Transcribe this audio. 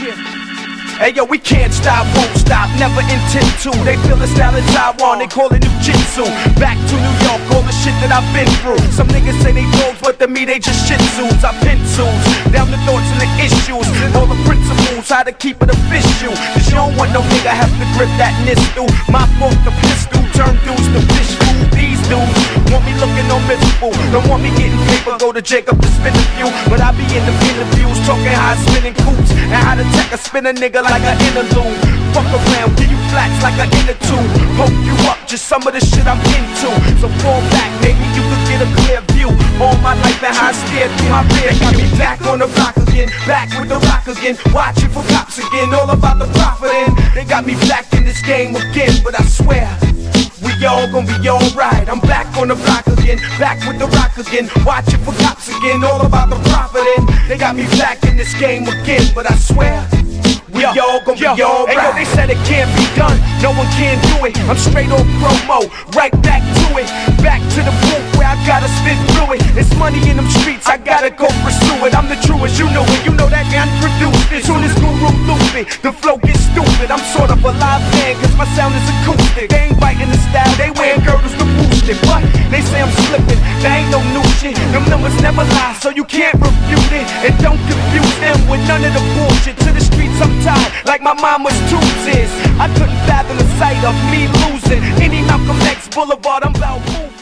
Hey yo, we can't stop, won't stop, never intend to. They feel the style in Taiwan, they call it Jiu-Jitsu. Back to New York, all the shit that I've been through. Some niggas say they dogs, but to me they just shih tzus. I pencils down the thoughts and the issues, all the principles, how to keep it official. Cause you don't want no nigga have to grip that nistle. My fault, the pistol, turn dudes to fish food. These dudes want me looking no miserable, don't want me getting paper, go to Jacob to spin a few. But I be in the interviews, talking how I spinning coops, and how to tech a spin a nigga like an interlude. Fuck around, give you flats like an inner tube. Poke you up, just some of the shit I'm into. So fall back, maybe you could get a clear view. All my life and how I stared through my rear. Got me back on the block again, back with the rock again, watching for cops again, all about the profiting. They got me back in this game again, but I swear we all gon' be alright. I'm back on the block again, back with the rock again, watching for cops again, all about the profiting. They got me back in this game again, but I swear we all gon' be alright. Hey yo, they said it can't be done, no one can do it. I'm straight on promo, right back to it. Back to the booth where I gotta spit through it. It's money in them streets, I gotta go pursue it. I'm the truest, you know it, you know that man produced it. Soon as Guru looping, the flow gets stupid. I'm sort of a live man, cause my sound is acoustic. They ain't biting the style, they wearing girdles to boost it. But they say I'm slipping, there ain't no new shit. Them numbers never lie, so you can't refute it. And don't confuse them with none of the bullshit. To the streets I'm tired, like my mama's tubes is. I couldn't fathom the sight of me losing any Malcolm X Boulevard, I'm about moving.